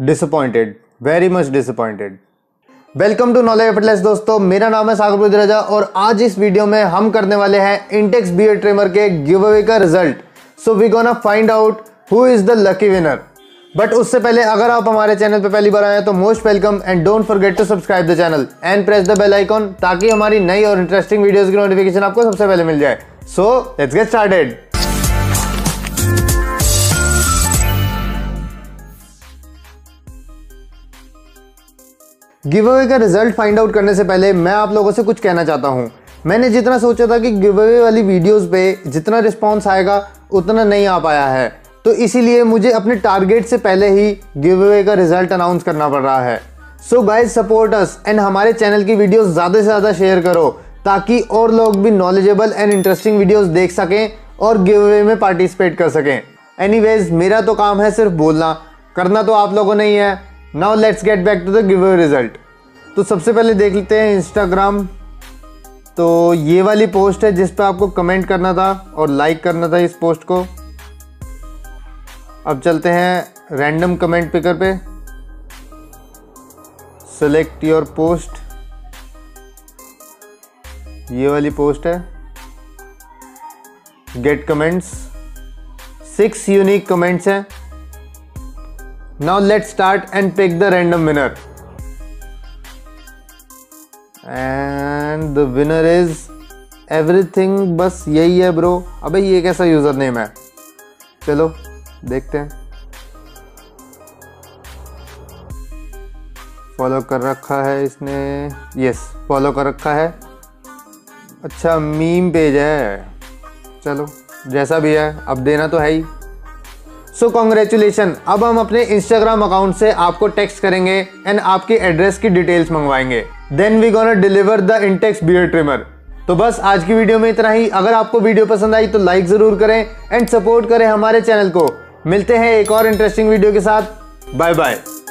Disappointed, very much disappointed. Welcome to Knowledge Effortless दोस्तों, मेरा नाम है सागर पृथ्वीराज और आज इस वीडियो में हम करने वाले हैं इंटेक्स बियर्ड ट्रिमर के गिव अवे का result. So we gonna find out who is the lucky winner. But उससे पहले अगर आप हमारे चैनल पर पहली बार आए हैं तो most welcome and don't forget to subscribe the channel and press the bell icon ताकि हमारी नई और इंटरेस्टिंग वीडियोस की नोटिफिकेशन आपको सबसे पहले मिल जाए। So let's get started. Give away का रिजल्ट फाइंड आउट करने से पहले मैं आप लोगों से कुछ कहना चाहता हूं। मैंने जितना सोचा था कि गिव अवे वाली वीडियोस पे जितना रिस्पांस आएगा उतना नहीं आ पाया है, तो इसीलिए मुझे अपने टारगेट से पहले ही गिव अवे का रिजल्ट अनाउंस करना पड़ रहा है। So guys support us and हमारे चैनल की वीडियोस ज़्यादा से ज़्यादा शेयर करो ताकि और लोग भी नॉलेजेबल एंड इंटरेस्टिंग वीडियोस देख सकें और गिव अवे में पार्टिसिपेट कर सकें। एनीवेज मेरा तो काम है सिर्फ बोलना, करना तो आप लोगों ने ही है। Now let's get back to the give away result. तो सबसे पहले देख लेते हैं इंस्टाग्राम। तो ये वाली पोस्ट है जिस पे आपको कमेंट करना था और लाइक करना था इस पोस्ट को। अब चलते हैं रैंडम कमेंट पिकर पे। सेलेक्ट योर पोस्ट, ये वाली पोस्ट है। गेट कमेंट्स, 6 यूनिक कमेंट्स हैं। Now let's start and pick the random winner and the winner is everything. बस यही है ब्रो। अबे ये कैसा यूजर नेम है, चलो देखते हैं। फॉलो कर रखा है इसने, यस फॉलो कर रखा है। अच्छा मीम पेज है, चलो जैसा भी है अब देना तो है ही। So congratulation. अब हम अपने इंस्टाग्राम अकाउंट से आपको टेक्स्ट करेंगे एंड आपकी एड्रेस की डिटेल्स मंगवाएंगे। Then we gonna deliver the Intex beard trimmer. तो बस आज की वीडियो में इतना ही। अगर आपको वीडियो पसंद आई तो लाइक जरूर करें एंड सपोर्ट करें हमारे चैनल को। मिलते हैं एक और इंटरेस्टिंग वीडियो के साथ। Bye bye.